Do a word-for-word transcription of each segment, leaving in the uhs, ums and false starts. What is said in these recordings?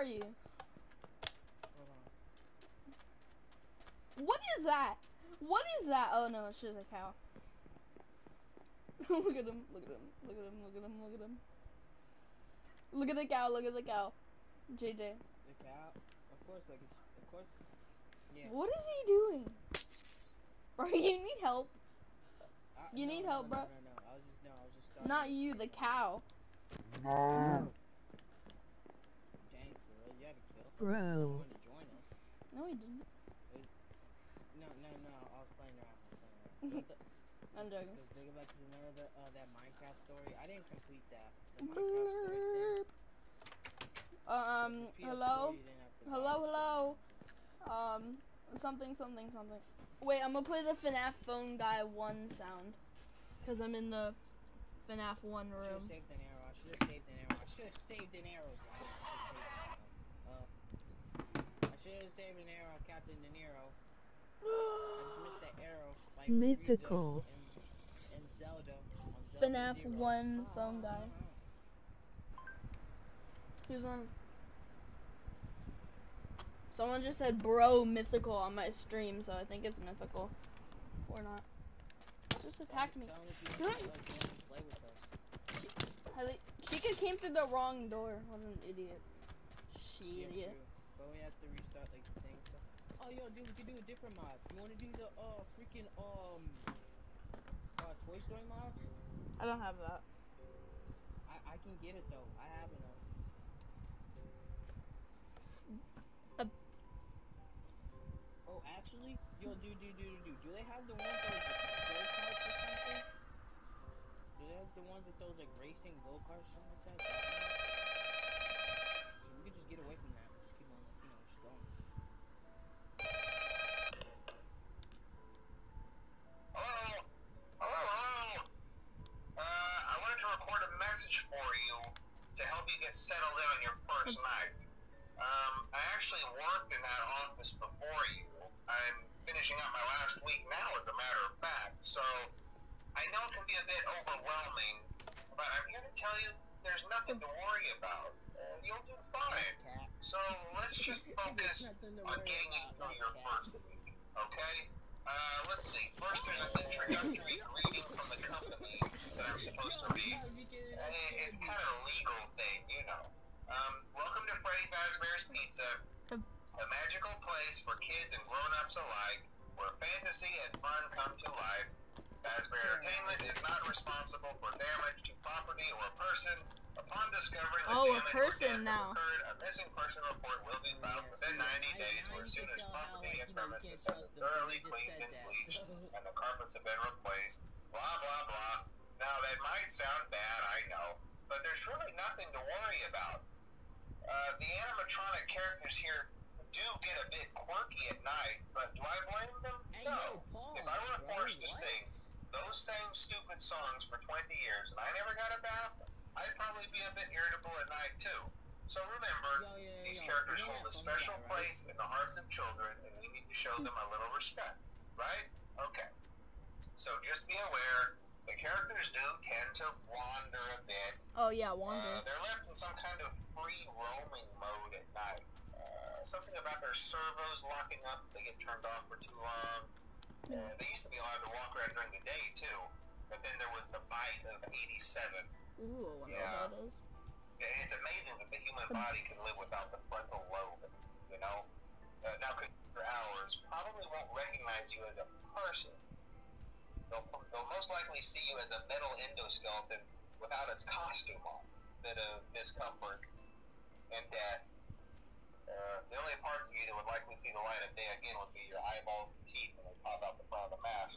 are you? Hold on. What is that? What is that? Oh no, it's just a cow. Look at him, look at him, look at him, look at him, look at him. Look at the cow, look at the cow. J J. The cow? Of course, like, it's, of course. Yeah. What is he doing? Bro, you need help. Uh, You no, need no, help, no, bro. No, no, no, I was just, no, I was just starting. Not you, the cow. No. Dang, for real, you had to kill. Bro. You wanted to join us. No, he didn't. Was, no, no, no, I was playing around. I was playing around. I'm joking. Because think about, because remember the, uh, that Minecraft story? I didn't complete that. The Minecraft story thing. Um, hello? Hello, hello. Hello? Um, something, something, something. Wait, I'm gonna play the FNAF phone guy one sound. Because I'm in the FNAF one I should have room. saved an arrow. I should have saved an arrow. I should have saved an arrow, guys. I should have saved an arrow. Uh, I should have saved an arrow, Captain De Niro. I just missed the arrow. Like Mythical. In, in Zelda. On Zelda FNAF Zero. one phone guy. Who's on? Someone just said bro mythical on my stream, so I think it's mythical. Or not. Just attacked me. Tell him if you want to play with us. Chica came through the wrong door. What an idiot. She yeah, idiot. True. But we have to restart like the thing. So. Oh, yo, dude, we can do a different mod. You want to do the uh freaking um uh Toy Story mods? I don't have that. I I can get it though. I have enough. Uh, oh, actually, yo, do do do do do. Do they have the ones that like go karts or something? Do they have the ones with those like racing go karts or something like that? So we could just get away from that. Just keep on like you know just going. Hello? Hello? Uh, I wanted to record a message for you to help you get settled in on your first night. Um, I actually worked in that office before you. I'm finishing up my last week now, as a matter of fact. So, I know it can be a bit overwhelming, but I'm here to tell you there's nothing to worry about. Uh, you'll do fine. So, let's just focus on getting you through your first week, okay? Uh, let's see. First, there's an introductory greeting from the company that I'm supposed to read. Uh, it's kind of a legal thing, you know. Um, welcome to Freddy Fazbear's Pizza, a magical place for kids and grown-ups alike, where fantasy and fun come to life. Fazbear Entertainment is not responsible for damage to property or person. Upon discovering the oh, damage a person or death now. occurred, a missing person report will be filed within ninety days, or as soon as property and premises have been thoroughly cleaned and bleached, and the carpets have been replaced. Blah, blah, blah. Now, that might sound bad, I know, but there's really nothing to worry about. Uh, the animatronic characters here do get a bit quirky at night, but do I blame them? No. If I were forced to sing those same stupid songs for twenty years and I never got a bath, I'd probably be a bit irritable at night too. So remember, yo, yo, yo, these yo, characters yeah, hold a from special that, right? place in the hearts of children, and we need to show them a little respect, right? Okay. So just be aware, the characters do tend to wander a bit. Oh yeah, wander. Uh, they're left in some kind of free roaming mode at night. Uh, something about their servos locking up, they get turned off for too long. Uh, they used to be allowed to walk around during the day too, but then there was the bite of eighty-seven. Ooh, I wonder Yeah. what that is. It's amazing that the human body can live without the frontal lobe, you know? Uh, now, computer hours probably won't recognize you as a person. They'll, they'll most likely see you as a metal endoskeleton without its costume on. Bit of discomfort and death. Uh, the only parts of you that would likely see the light of day again would be your eyeballs and teeth when they pop out the front of the mask.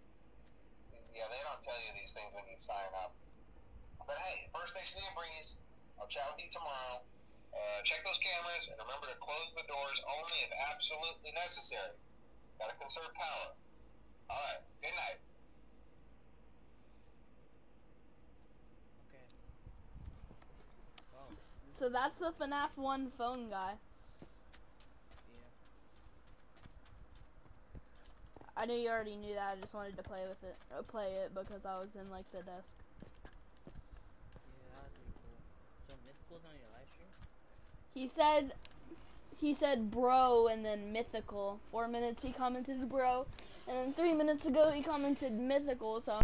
Yeah, they don't tell you these things when you sign up. But hey, first station in Breeze. I'll chat with you tomorrow. Uh, check those cameras and remember to close the doors only if absolutely necessary. Gotta conserve power. Alright, good night. Okay. Oh. So that's the FNAF one phone guy. Yeah. I knew you already knew that. I just wanted to play with it, uh, play it because I was in like the desk. Yeah, that'd be cool. So Mythical's on your live stream? He said, he said bro and then mythical. Four minutes he commented bro, and then three minutes ago he commented mythical. So.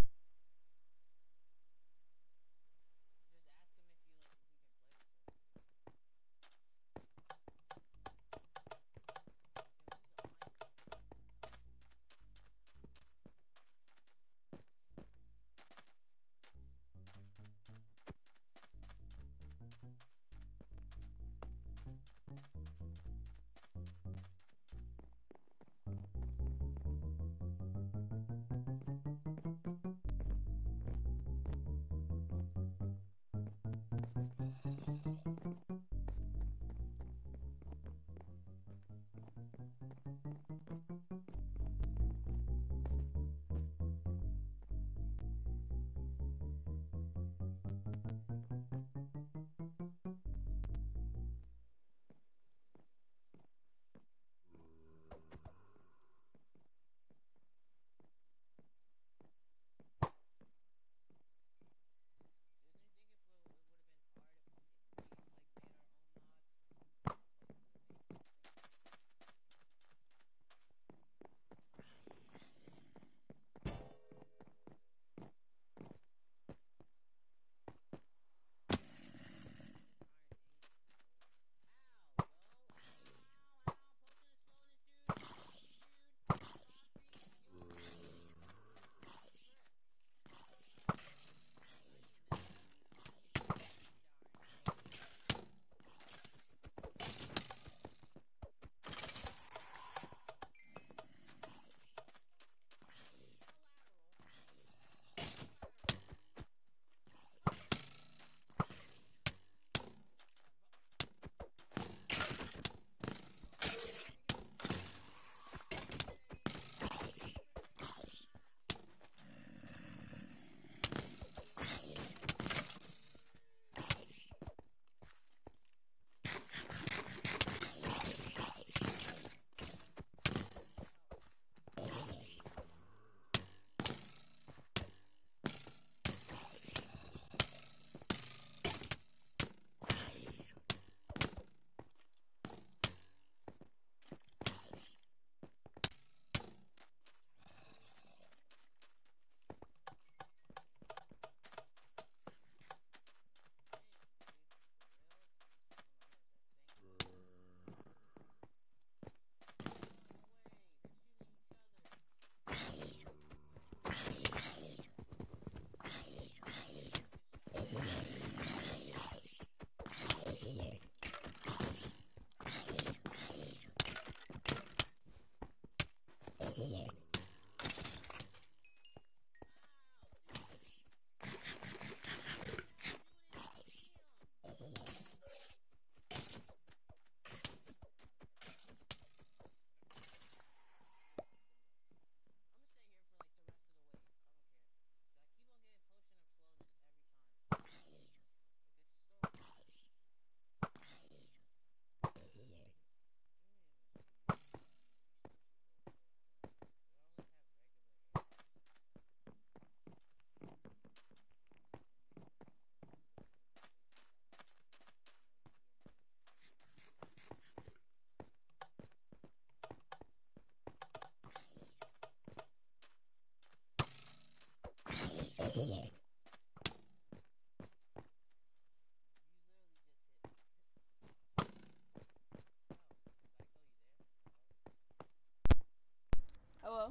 Hello.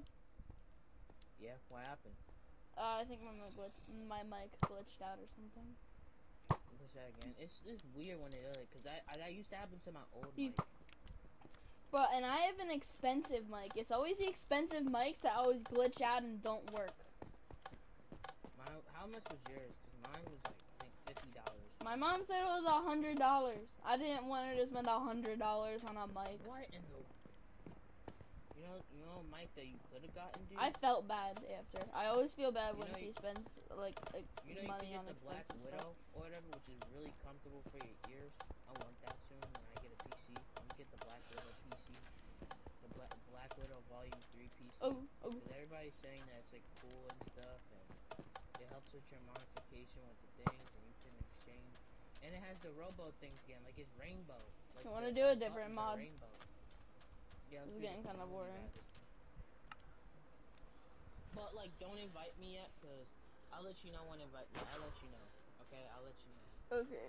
Yeah, what happened? Uh, I think my mic glitch, my mic glitched out or something. Let's try again. It's just weird when it does it, cause I, I that used to happen to my old You- mic. But and I have an expensive mic. It's always the expensive mics that always glitch out and don't work. My how much was yours? Cause mine was like I think fifty dollars. My mom said it was a hundred dollars. I didn't want her to spend a hundred dollars on a mic. What in the? You know, you know, mics that you could have gotten, dude. I felt bad after. I always feel bad You when know she you- spends like, like You know, you money can on get the Black expensive Widow stuff. or whatever, which is really comfortable for your ears. I want that soon when I get a P C. I'm gonna get the Black Widow P C, the Black Black Widow Volume Three P C. Oh, oh. Because everybody's saying that it's like cool and stuff, and it helps with your modification with the things, and you can exchange. And it has the robo things again, like it's rainbow. Like I want to the, do uh, a different buttons are mod. Rainbow. Yeah, This let's is do getting this. kind of I don't boring. need that. But like, don't invite me yet, cause I'll let you know when invite me. I'll let you know. Okay, I'll let you know. Okay.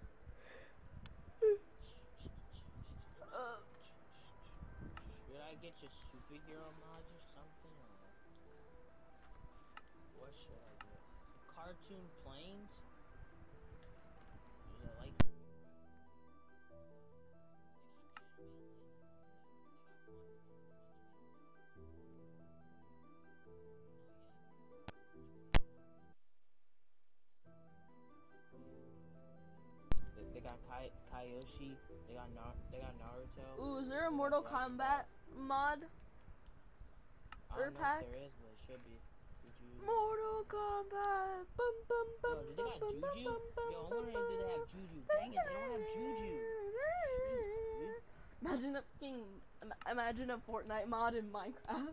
Uh, Should I get you superhero mods or something, or what should I get? Cartoon planes? Should I like? They, they got Kai Kyoshi. They got Nar they got Naruto. ooh, is there a They got Mortal Dragon Kombat mod? I Or don't know pack? if there is, but it should be. Did you? Mortal Kombat. Bum, bum, bum, Yo, do they bum, got bum, bum, Juju? bum, bum, Yo, I'm bum, wondering, do they have bum. Juju? Dang it, they don't have Juju. Shoot, dude. Imagine a fucking, im- imagine a Fortnite mod in Minecraft.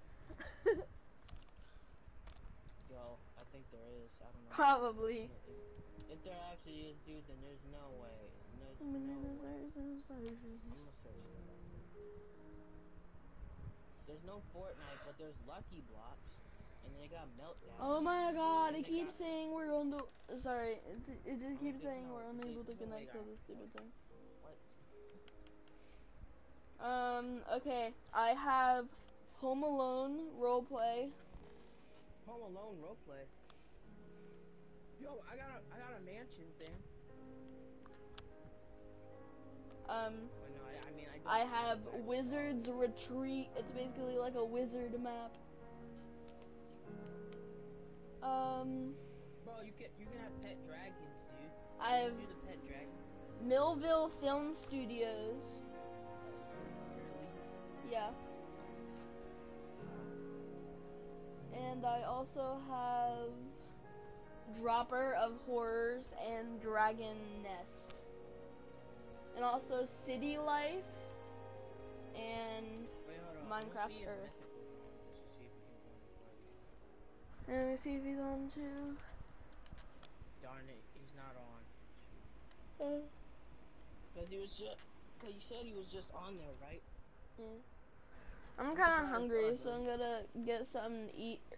Yo, I think there is. I don't know. Probably. If, if there actually is, dude, then there's no way. There's no way. I'm gonna search for that. There's no Fortnite, but there's Lucky Blocks, and they got Meltdown. Oh my god, And it they keeps got- saying we're on the, sorry, it, it just Oh, keeps there's saying no- we're unable there's to no way connect to that- this stupid thing. What? Um, okay, I have Home Alone roleplay. Home Alone roleplay. Yo, I got a, I got a mansion thing. Um, But no, I, I mean, I don't. I have actually Wizard's Retreat. It's basically like a wizard map. Um, Bro, you can you can have pet dragons, dude. I have You do the pet dragon. Millville Film Studios. Really? Yeah. And I also have Dropper of Horrors and Dragon Nest. And also City Life and Wait, hold on. Minecraft Let's see if Earth. Mythical's on, just to see if we can go any further. Let me see if he's on too. Darn it, he's not on. Uh, Cause he was just, cause you said he was just on there, right? yeah. I'm I'm kind of surprised, hungry, uh, so I'm gonna get something to eat